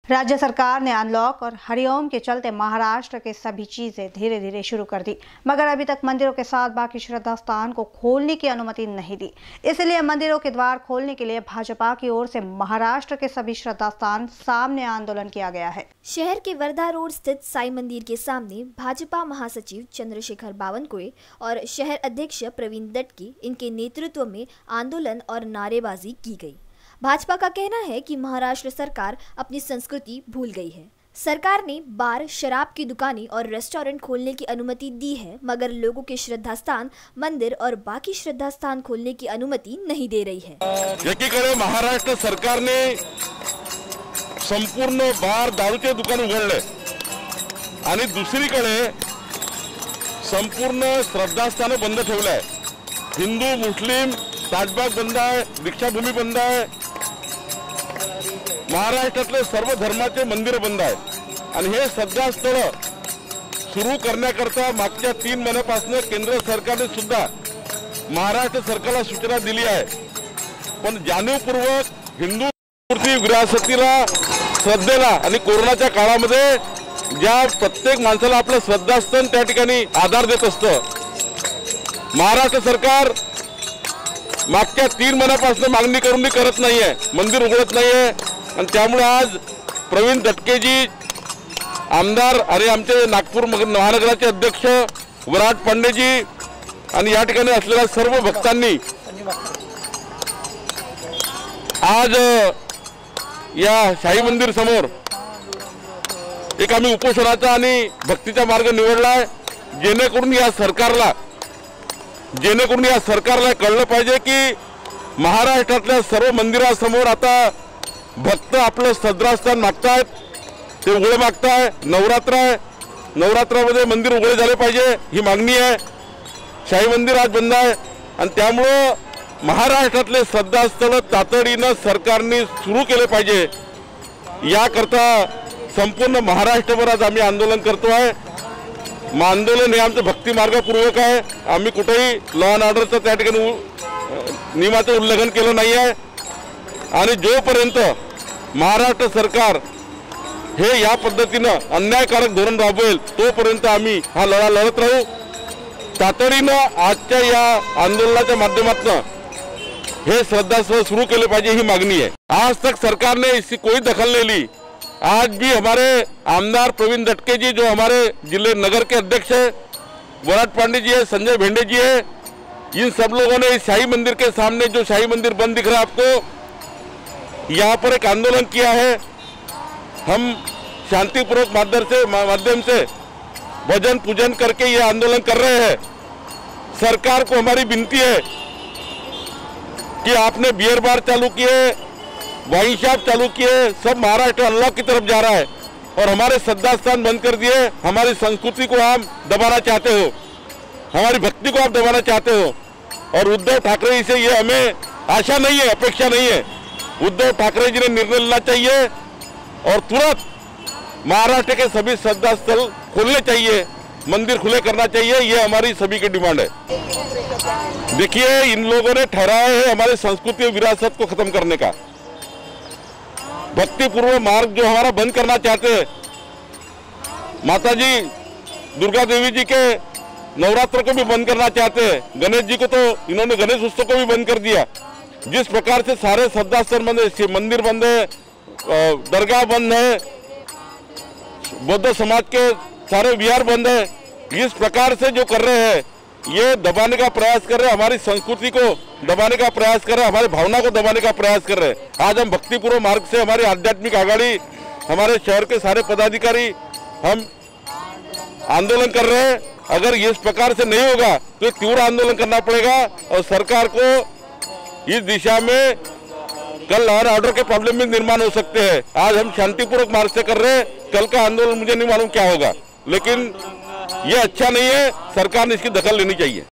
राज्य सरकार ने अनलॉक और हरिओम के चलते महाराष्ट्र के सभी चीजें धीरे धीरे शुरू कर दी, मगर अभी तक मंदिरों के साथ बाकी श्रद्धा स्थान को खोलने की अनुमति नहीं दी। इसलिए मंदिरों के द्वार खोलने के लिए भाजपा की ओर से महाराष्ट्र के सभी श्रद्धा स्थान सामने आंदोलन किया गया है। शहर के वर्धा रोड स्थित साई मंदिर के सामने भाजपा महासचिव चंद्रशेखर बावनकुळे और शहर अध्यक्ष प्रवीण दटके इनके नेतृत्व में आंदोलन और नारेबाजी की गई। भाजपा का कहना है कि महाराष्ट्र सरकार अपनी संस्कृति भूल गई है। सरकार ने बार, शराब की दुकानें और रेस्टोरेंट खोलने की अनुमति दी है, मगर लोगों के श्रद्धा स्थान, मंदिर और बाकी श्रद्धा स्थान खोलने की अनुमति नहीं दे रही है। एकीकडे महाराष्ट्र सरकारने संपूर्ण बार, दारूचे दुकान उघडले आणि दुसरीकडे संपूर्ण श्रद्धास्थान बंद ठेवले आहे। हिंदू, मुस्लिम, ताजबाग बंद आहे, दीक्षाभूमी बंद आहे, महाराष्ट्रातले सर्व धर्माचे मंदिर बंद आहेत आणि हे श्रद्धास्थळ सुरू करण्याकरता मागच्या 3 महिन्यापासून केंद्र सरकारने सुद्धा महाराष्ट्र सरकारला सूचना दिली आहे। पण जाणीवपूर्वक हिंदू मूर्ती विरासतीला, श्रद्धेला आणि कोरोनाच्या काळामध्ये ज्या प्रत्येक माणसाला आपलं श्रद्धास्थान त्या ठिकाणी आधार देत असतं, महाराष्ट्र सरकार मागच्या 3 महिन्यापासून मागणी करून करत नाहीये, मंदिर उघडत नाहीये। आणि त्यामुळे आज प्रवीण दटकेजी आमदार आणि आमचे नागपूर महानगराचे अध्यक्ष विराट पांडेजी आणि या ठिकाणी असलेल्या सर्व भक्तांनी आज या शाही मंदिर समोर एक आम्ही उपोषणाचा आणि भक्तीचा मार्ग निवडलाय, जेणेकरून या सरकारला कळलं पाहिजे की महाराष्ट्रातल्या सर्व मंदिरासमोर आता भक्त आपलं श्रद्धास्थान मागतायत, ते उघडे मागतायत। नवरात्र आहे, नवरात्रामध्ये मंदिर उघडे झाले पाहिजे ही मागणी आहे। शाही मंदिर आज बंद आहे आणि त्यामुळे महाराष्ट्रातले श्रद्धास्थळ तातडीने सरकारने सुरू केले पाहिजे। याकरता संपूर्ण महाराष्ट्रभर आज आम्ही आंदोलन करतो आहे। आंदोलन हे आमचं भक्ती मार्गपूर्वक आहे। आम्ही कुठेही लॉ अँड ऑर्डरचं त्या ठिकाणी नियमाचं उल्लंघन केलं नाही आहे आणि जोपर्यंत महाराष्ट्र सरकार हे या पद्धतीनं अन्यायकारक धोरण राबवेल तोपर्यंत आम्ही हा लढा लढत राहू। तातडीनं आजच्या या आंदोलनाच्या माध्यमातून हे श्रद्धास्थळ शुरू केले पाहिजे ही मागणी है। आज तक सरकार ने इसकी कोई दखल नहीं ली। आज भी हमारे आमदार प्रवीण दटके जी, जो हमारे जिले नगर के अध्यक्ष है, विराट पांडे जी है, संजय भेंडे जी है, इन सब लोगों ने इस शाही मंदिर के सामने, जो शाही मंदिर बंद दिख रहा है आपको, यहाँ पर एक आंदोलन किया है। हम शांतिपूर्वक माध्यम से भजन पूजन करके ये आंदोलन कर रहे हैं। सरकार को हमारी विनती है कि आपने बियर बार चालू किए, वाइन शॉप चालू किए, सब महाराष्ट्र अनलॉक की तरफ जा रहा है और हमारे श्रद्धास्थान बंद कर दिए। हमारी संस्कृति को आप दबाना चाहते हो, हमारी भक्ति को आप दबाना चाहते हो और उद्धव ठाकरे से ये हमें आशा नहीं है, अपेक्षा नहीं है। उद्धव ठाकरे जी ने निर्णय लेना चाहिए और तुरंत महाराष्ट्र के सभी श्रद्धास्थल खोलने चाहिए, मंदिर खुले करना चाहिए। ये हमारी सभी की डिमांड है। देखिए, इन लोगों ने ठहराया है हमारे संस्कृति और विरासत को खत्म करने का। भक्तिपूर्व मार्ग जो हमारा बंद करना चाहते हैं, माताजी दुर्गा देवी जी के नवरात्र को भी बंद करना चाहते हैं, गणेश जी को तो इन्होंने गणेश उत्सव को भी बंद कर दिया। जिस प्रकार से सारे श्रद्धास्थल बंद है, मंदिर बंद है, दरगाह बंद है, बौद्ध समाज के सारे विहार बंद है, इस प्रकार से जो कर रहे हैं ये दबाने का प्रयास कर रहे हैं, हमारी संस्कृति को दबाने का प्रयास कर रहे हैं, हमारी भावना को दबाने का प्रयास कर रहे हैं। आज हम भक्तिपूर्व मार्ग से हमारी आध्यात्मिक आघाड़ी, हमारे शहर के सारे पदाधिकारी हम आंदोलन कर रहे हैं। अगर इस प्रकार से नहीं होगा तो तीव्र आंदोलन करना पड़ेगा और सरकार को इस दिशा में कल लॉ एंड ऑर्डर के प्रॉब्लम में निर्माण हो सकते हैं। आज हम शांतिपूर्वक मार्ग से कर रहे हैं, कल का आंदोलन मुझे नहीं मालूम क्या होगा, लेकिन ये अच्छा नहीं है। सरकार ने इसकी दखल लेनी चाहिए।